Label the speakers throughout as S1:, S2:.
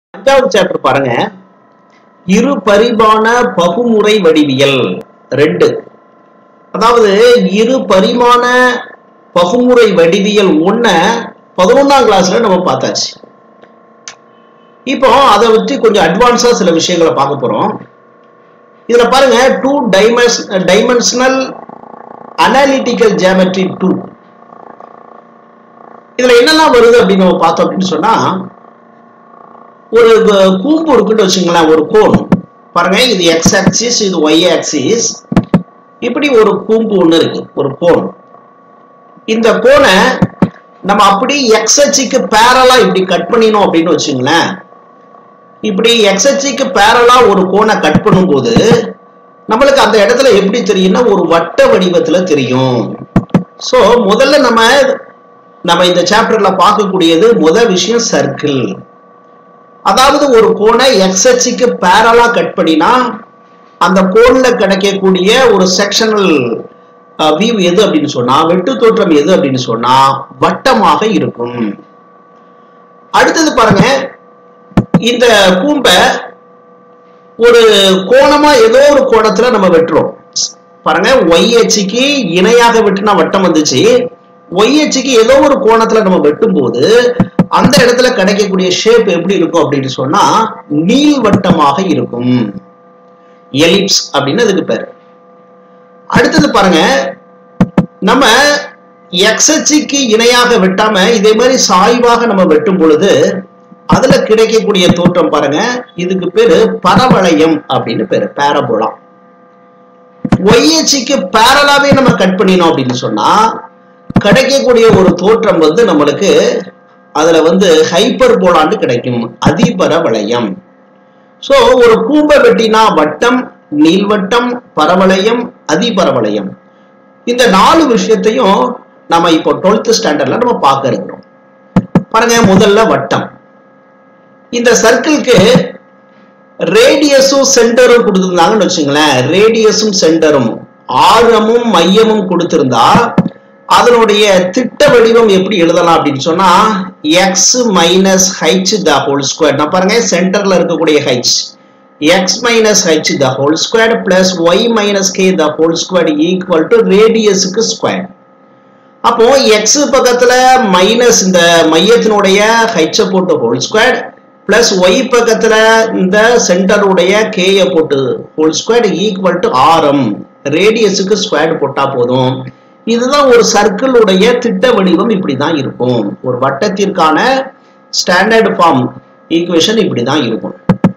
S1: அஞ்சாவது சாப்டர் பாருங்க. இரு பரிமாண பகுமுறை வடிவியல் 2. அதாவது இரு பரிமாண பகுமுறை வடிவியல் 1 11ஆம் கிளாஸ்ல நம்ம பார்த்தாச்சு. இப்போ அதை வச்சு கொஞ்சம் அட்வான்ஸா சில விஷயங்களை பார்க்க போறோம். இதுல பாருங்க 2 டைமென்ஷனல் அனாலிட்டிக்கல் ஜியோமெட்ரி 2. இதுல என்னெல்லாம் வருது அப்படின்னு நம்ம பார்த்தோம் அப்படின்னு சொன்னா, ஒரு கூம்பு இருக்குன்னு வச்சுங்களேன், ஒரு கோன் பாருங்க. இது எக்ஸ் ஆக்சிஸ், இது ஒய் ஆக்சிஸ். இப்படி ஒரு கூம்பு ஒண்ணு இருக்கு, ஒரு கோன். இந்த கோனை நம்ம அப்படி எக்ஸ் அச்சுக்கு பேரலா இப்படி கட் பண்ணினோம் அப்படின்னு வச்சுங்களேன். இப்படி எக்ஸ் அச்சுக்கு பேரலா ஒரு கோனை கட் பண்ணும்போது நம்மளுக்கு அந்த இடத்துல எப்படி தெரியும்னா ஒரு வட்ட வடிவத்துல தெரியும். சோ முதல்ல நம்ம இந்த சாப்டர்ல பார்க்கக்கூடியது முதல் விஷயம் சர்க்கிள். அதாவது ஒரு கோணை எக்ஸ் அச்சுக்கு பேரலா கட் பண்ணினா அந்த கோன்ல கிடைக்கக்கூடிய ஒரு செக்ஷனல் வியூ எது அப்படின்னு சொன்னா, வெட்டு தோற்றம் எது அப்படின்னு சொன்னா வட்டமாக இருக்கும். அடுத்தது பாருங்க, இந்த கூம்பை ஒரு கோணமா ஏதோ ஒரு கோணத்துல நம்ம வெட்டுறோம் பாருங்க. ஒய் அச்சுக்கு இணையாக வெட்டினா வட்டம் வந்துச்சு. ஒய் அச்சுக்கு ஏதோ ஒரு கோணத்துல நம்ம வெட்டும் போது அந்த இடத்துல கிடைக்கக்கூடிய ஷேப் எப்படி இருக்கும் அப்படின்னு சொன்னா நீள்வட்டமாக இருக்கும். எலிப்ஸ் அப்படின்னு அதுக்கு பேர். அடுத்தது பாருங்க, நம்ம எக்ஸ் அச்சுக்கு இணையாக வெட்டாம இதே மாதிரி சாய்வாக நம்ம வெட்டும் பொழுது அதுல கிடைக்கக்கூடிய தோற்றம் பாருங்க, இதுக்கு பேரு பரவளையம் அப்படின்னு பேரு, பேரபோலா. ஒய் அச்சுக்கு பேரலாவே நம்ம கட் பண்ணினோம் அப்படின்னு சொன்னா கிடைக்கக்கூடிய ஒரு தோற்றம் நம்மளுக்கு அதுல ஹைப்பர்போலான்னு கிடைக்கும், அதிபரவளையம். சோ ஒரு கூம்பை வெட்டினா வட்டம், நீள்வட்டம், பரவளையம், அதிபரவளையம். இந்த 4 விஷயத்தையும் நம்ம இப்போ 12th ஸ்டாண்டர்ட்ல நம்ம பார்க்க இருக்கிறோம். பாருங்க, முதல்ல வட்டம். இந்த சர்க்கிளுக்கு ரேடியஸும் சென்டரும் கொடுத்திருந்தாங்கன்னு வச்சுங்களேன். ரேடியஸும் சென்டரும் ஆரமும் மையமும் கொடுத்திருந்தா அதனுடைய திட்ட வடிவம் எப்படி எழுதலாம் அப்படின்னு சொன்னா x minus h the whole square. நான் பாருங்க சென்டர்ல இருக்கக்கூடிய h, x minus h the whole square plus y minus k the whole square equal to ரேடியஸுக்கு ஸ்கொயர். அப்போ x பக்கத்துல மைனஸ் இந்த மையத்தினுடைய h போட்டு ஹோல் ஸ்கொயர் பிளஸ் y பக்கத்துல இந்த சென்டருடைய k போட்டு ஹோல் ஸ்கொயர் ஈக்குவல் டு ஆரம், ரேடியஸுக்கு ஸ்கொயர் போட்டா போதும். இதுதான் ஒரு சர்க்கிளுடைய திட்ட வடிவம். இப்படிதான் இருக்கும். ஒரு வட்டத்திற்கான ஸ்டாண்டர்ட் ஃபார்ம் ஈக்குவேஷன் இப்படிதான் இருக்கும்.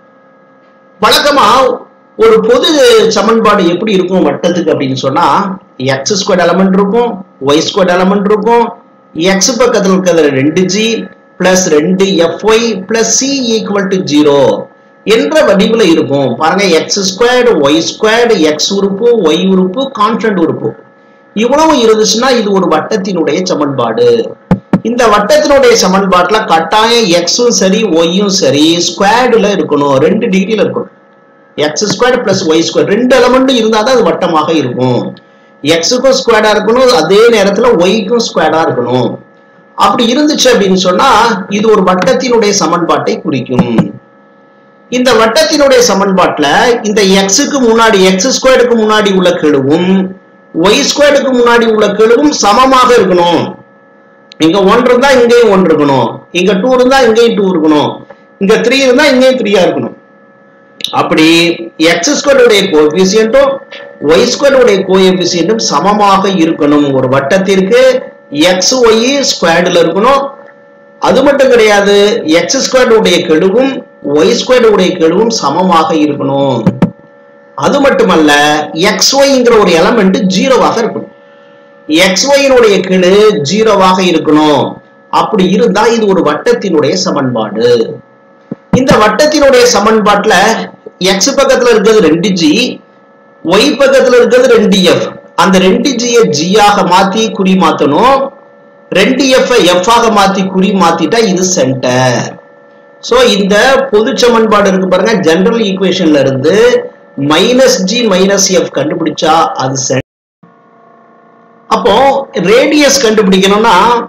S1: வழக்கமா ஒரு பொது சமன்பாடு எப்படி இருக்கும் வட்டத்துக்கு அப்படின்னு சொன்னா, எக்ஸ் ஸ்கொயர் எலமெண்ட் இருக்கும், ஒய் ஸ்கொயர் எலமெண்ட் இருக்கும், எக்ஸ் பக்கத்தில் இருக்கிறது 2g plus 2fy plus c equal to 0 என்ற வடிவில் இருக்கும். பாருங்க, X squared, Y squared, X உறுப்பு, ஒய் உறுப்பு, கான்ஸ்டன்ட் உறுப்பு இவ்வளவு இருந்துச்சுன்னா இது ஒரு வட்டத்தினுடைய சமன்பாடு. இந்த வட்டத்தினுடைய சமன்பாட்டுல கட்டாயம் எக்ஸும் சரி ஒய்யும் சரி ஸ்கொயர்டுல இருக்கணும், 2 டிகிரில இருக்கணும். X square plus Y square 2 எலமெண்ட்டும் இருந்தாதான் அது வட்டமாக இருக்கும். எக்ஸுக்கும் ஸ்கொயர்டா இருக்கணும், அதே நேரத்துல ஒய்க்கும் ஸ்கொயர்டா இருக்கணும். அப்படி இருந்துச்சு அப்படின்னு சொன்னா இது ஒரு வட்டத்தினுடைய சமன்பாட்டை குறிக்கும். இந்த வட்டத்தினுடைய சமன்பாட்டுல இந்த எக்ஸுக்கு முன்னாடி, எக்ஸ் ஸ்கொயருக்கு முன்னாடி உள்ள கெழுவும் ஒய் ஸ்கொயருக்கு முன்னாடி உள்ள கெழுவும் சமமாக இருக்கணும். இங்க 1 இருந்தா இங்கேயும் 1 இருக்கணும், இங்க 2 இருந்தா இங்கேயும் 2 இருக்கணும், இங்க 3 இருந்தா இங்கேயும் 3 இருக்கணும். அப்படி எக்ஸ் ஸ்கொயருடைய கோஎஃபிஷியன்ட்டும் ஒய் ஸ்கொயருடைய கோஎஃபிஷியன்ட்டும் சமமாக இருக்கணும். ஒரு வட்டத்திற்கு எக்ஸ் ஒய் ஸ்கொயர்டுல இருக்கணும். அது மட்டும் கிடையாது, எக்ஸ் ஸ்கொயருடைய கெழுவும் ஒய் ஸ்கொயருடைய கெழுவும் சமமாக இருக்கணும். அது மட்டுமல்ல, xyங்கிற ஒரு எலமெண்ட் 0வாக இருக்கணும். xyனுடைய கெழு 0வாக இருக்கணும். அப்படி இருந்தா இது ஒரு வட்டத்தினுடைய சமன்பாடு. இந்த வட்டத்தினுடைய சமன்பாட்டுல x பக்கத்துல இருக்கிறது 2g, y பக்கத்துல இருக்கிறது 2f. அந்த 2g g ஆக மாத்தி குறி மாத்தணும், 2f f ஆக மாத்தி குறி மாத்திட்டா இது சென்டர். சோ இந்த பொது சமன்பாடு இருக்கு பாருங்க, ஜெனரல் ஈக்குவேஷன்ல இருந்து மைனஸ் ஜி மைனஸ் எஃப் கண்டுபிடிச்சா அது சென்டர். அப்போ ரேடியஸ் கண்டுபிடிக்கணும்னா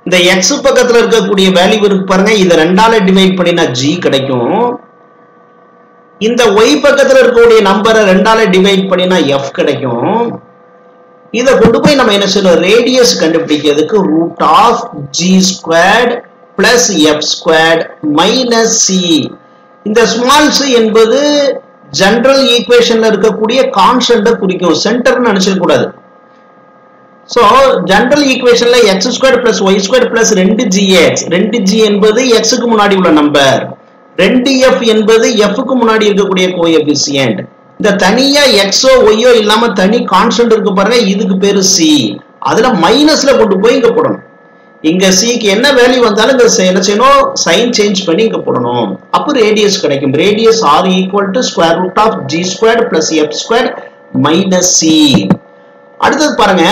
S1: இந்த x பக்கத்துல இருக்கக்கூடிய வேல்யூ இருக்கு பாருங்க, இதை 2ஆல டிவைட் பண்ணினா g கிடைக்கும். இந்த y பக்கத்துல இருக்கக்கூடிய நம்பரை 2ஆல டிவைட் பண்ணினா f கிடைக்கும். இதை கொண்டு போய் நம்ம என்ன செய்யணும், ரேடியஸ் கண்டுபிடிக்கிறதுக்கு root of g squared plus f squared minus c. இந்த ஸ்மால் c என்பது ஜெனரல் ஈக்குவேஷன்ல இருக்கக்கூடிய கான்ஸ்டன்ட் குறிக்கும், சென்டர்னு நினைச்சிட கூடாது. சோ ஜெனரல் ஈக்குவேஷன்ல x square plus y square plus 2gx, 2g என்பது x க்கு முன்னாடி உள்ள நம்பர், 2f என்பது f க்கு முன்னாடி இருக்கக்கூடிய கோஎஃபிஷியன்ட். இந்த தனியா xோ yோ இல்லாம தனி கான்ஸ்டன்ட் இருக்கு பாருங்க, இதுக்கு பேரு c. அதுல மைனஸ்ல கொண்டு போய் இங்க போடணும். இங்க c க்கு என்ன வேல்யூ வந்தாலும் இங்க என்ன செய்யணும், சைன் சேஞ்ச் பண்ணி இங்க போடணும். அப்ப ரேடியஸ் கிடைக்கும். Radius r equal to square root of g square plus f square minus c. அடுத்தது பாருங்க,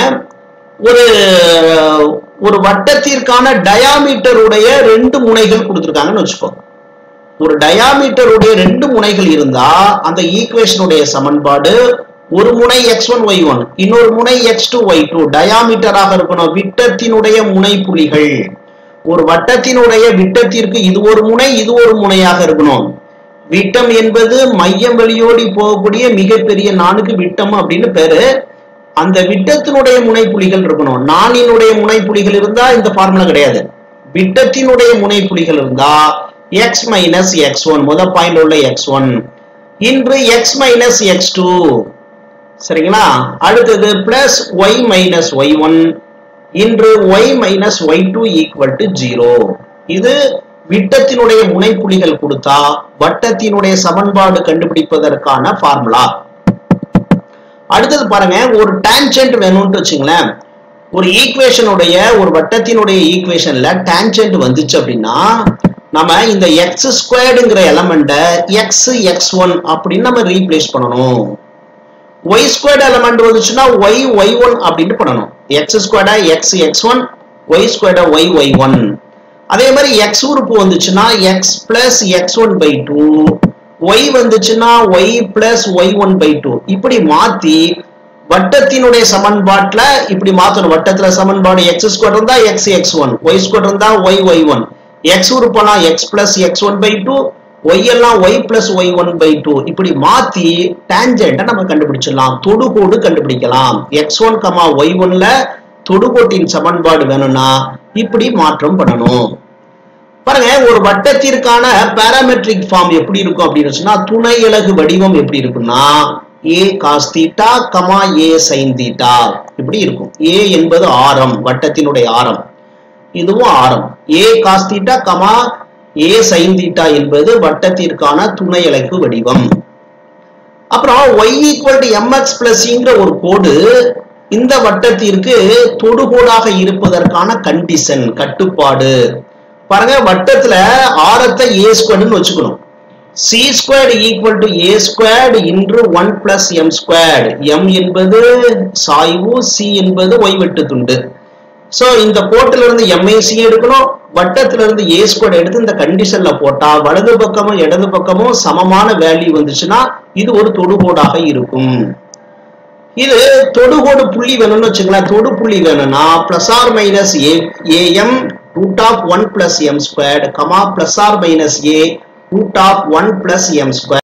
S1: ஒரு வட்டத்திற்கான டயாமீட்டர் உடைய 2 முனைகள் கொடுத்திருக்காங்கன்னு வச்சுப்போம். ஒரு டயாமீட்டர் உடைய 2 முனைகள் இருந்தா அந்த ஈக்குவேஷனுடைய சமன்பாடு ஒரு முனை x1 y1 இன்னொரு முனை x2 y2 டயாமீட்டராக இருக்கணும். விட்டத்தினுடைய முனை புள்ளிகள், ஒரு வட்டத்தினுடைய விட்டத்திற்கு இது ஒரு முனை இது ஒரு முனையாக இருக்கணும். விட்டம் என்பது மையம் வெளியோடி போகக்கூடிய மிகப்பெரிய நானுக்கு விட்டம் அப்படின்னு பேரு. அந்த விட்டத்தினுடைய முனை புள்ளிகள் இருக்கணும். நானினுடைய முனை புள்ளிகள் இருந்தா இந்த ஃபார்முலா கிடையாது. விட்டத்தினுடைய முனை புள்ளிகள் இருந்தா x மைனஸ் x1 முதல் பாயிண்ட் உள்ள x1 இன்று x மைனஸ் x2, சரிங்களா? அடுத்தது பிளஸ் y மைனஸ் y1 இன்று y minus y2 equal to 0. இது விட்டத்தினுடைய முனை புள்ளிகள் கொடுத்தா வட்டத்தினுடைய சமன்பாடு கண்டுபிடிப்பதற்கான ஃபார்முலா. அடுத்தது பாருங்க, ஒரு டான்ஜென்ட் வேணும்னு வச்சுங்களேன். ஒரு ஈக்குவேஷனுடைய ஒரு வட்டத்தினுடைய ஈக்குவேஷன்ல டான்ஜென்ட் வந்துச்சு அப்படின்னா நம்ம இந்த x ஸ்கொயர்டுங்கிற எலமெண்ட x(x1) அப்படின்னு நம்ம ரீப்ளேஸ் பண்ணணும். y ஸ்கொயர்டு எலமெண்ட் வந்துச்சுன்னா y(y1) அப்படின்னு பண்ணணும். x ஸ்கொயர்டா x(x1), y ஸ்கொயர்டா y(y1). அதே மாதிரி x உறுப்பு வந்துச்சுன்னா x plus x1/2, y வந்துச்சுன்னா y plus y1/2. இப்படி மாத்தி வட்டத்தினுடைய சமன்பாட்டுல இப்படி மாத்தணும். வட்டத்துல சமன்பாடு x ஸ்கொயர் இருந்தா x(x1), y ஸ்கொயர் இருந்தா y(y1), x உறுப்பெல்லாம் x plus x1/2, y எல்லாம் y plus y1/2. இப்படி மாத்தி டான்ஜென்ட்டை நம்ம கண்டுபிடிச்சிடலாம், தொடுகோடு கண்டுபிடிக்கலாம். x1, y1ல தொடுகோட்டின் சமன்பாடு வேணும்னா இப்படி மாற்றம் பண்ணணும். பாருங்க, ஒரு வட்டத்திற்கான பாராமெட்ரிக் ஃபார்ம் எப்படி இருக்கும் அப்படின்னு சொன்னா, துணை அலகு வடிவம் எப்படி இருக்குன்னா a cos theta, a sin theta இப்படி இருக்கும். a என்பது ஆரம், வட்டத்தினுடைய ஆரம், இதுவும் ஆரம். a cos theta, a sin theta என்பது வட்டத்திற்கான துணை அலகு வடிவம். அப்புறம் y equal to mx plus ங்கிற ஒரு கோடு இந்த வட்டத்திற்கு தொடுகோடாக இருப்பதற்கான கண்டிஷன், கட்டுப்பாடு. பாருங்க, வட்டத்துல ஆரத்தை a ஸ்கொயர்னு வச்சுக்கணும். c squared equal to a squared into 1 plus m squared. m என்பது சாய்வு, c என்பது y வெட்டு துண்டு. சோ இந்த கோட்டில இருந்து MAC எடுக்கணும், வட்டத்துல இருந்து a ஸ்கொயர் எடுத்து இந்த கண்டிஷன்ல போட்டா வலது பக்கமும் இடது பக்கமும் சமமான வேல்யூ வந்துச்சுன்னா இது ஒரு தொடுகோடாக இருக்கும். இது தொடுகோடு புள்ளி வேணும்னு வச்சுக்கலாம். தொடு புள்ளி வேணும்னா plus or minus am root of 1 plus m squared, plus or minus a root of 1 plus m squared.